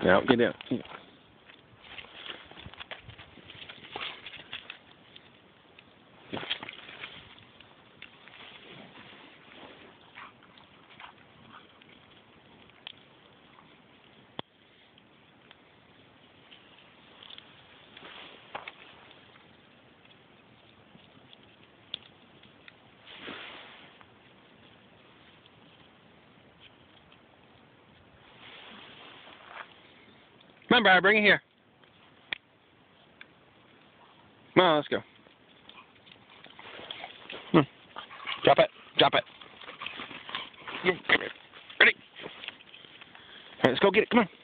No, get down. Come on, Briar, bring it here. Come on, let's go. Drop it. Drop it. Come here. Ready? All right, let's go get it. Come on.